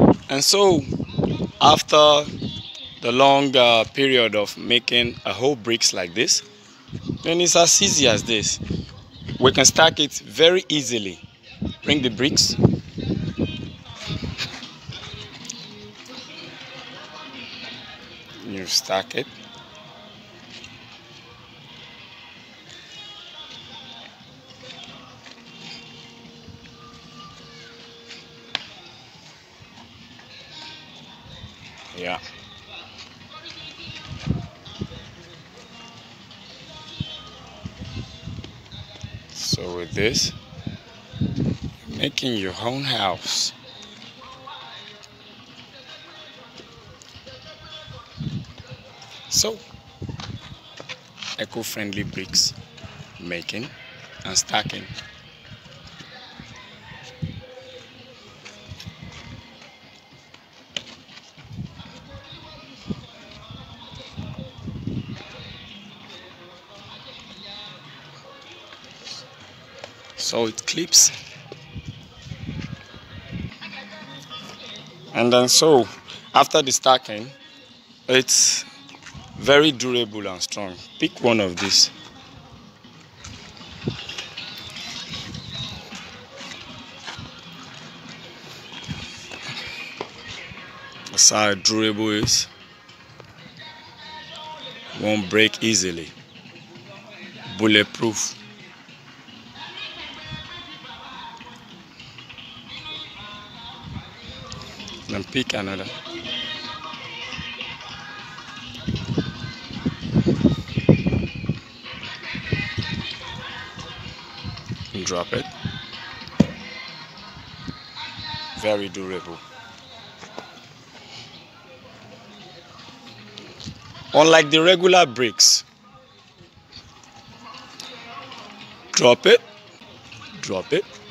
And so after the long period of making a whole bricks like this, then it's as easy as this. We can stack it very easily. Bring the bricks. You stack it. Yeah. So with this, you're making your own house. So, eco-friendly bricks making and stacking. So it clips. And then so after the stacking, it's very durable and strong. Pick one of these. That's how durable it is. Won't break easily. Bulletproof. Then pick another. Drop it. Very durable. Unlike the regular bricks, drop it,